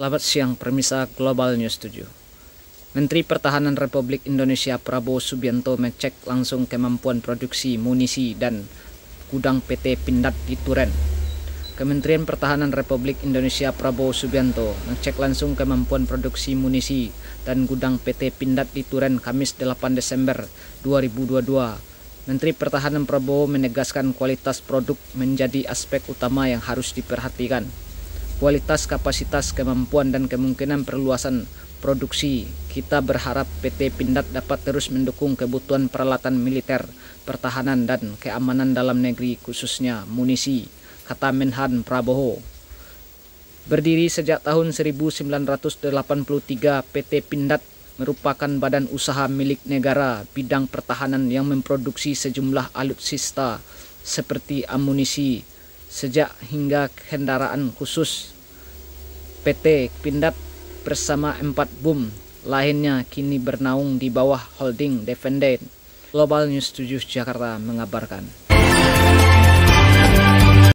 Selamat siang pemirsa Global News 7. Menteri Pertahanan Republik Indonesia Prabowo Subianto mengecek langsung kemampuan produksi munisi dan gudang PT Pindad di Duren. Kementerian Pertahanan Republik Indonesia Prabowo Subianto mengecek langsung kemampuan produksi munisi dan gudang PT Pindad di Duren Kamis 8 Desember 2022. Menteri Pertahanan Prabowo menegaskan kualitas produk menjadi aspek utama yang harus diperhatikan. Kualitas, kapasitas, kemampuan, dan kemungkinan perluasan produksi. Kita berharap PT Pindad dapat terus mendukung kebutuhan peralatan militer, pertahanan, dan keamanan dalam negeri khususnya munisi, kata Menhan Prabowo. Berdiri sejak tahun 1983, PT Pindad merupakan badan usaha milik negara bidang pertahanan yang memproduksi sejumlah alutsista seperti amunisi, sejak hingga kendaraan khusus. PT Pindad bersama 4 BUM lainnya kini bernaung di bawah holding Defenden. Global News 7 Jakarta mengabarkan.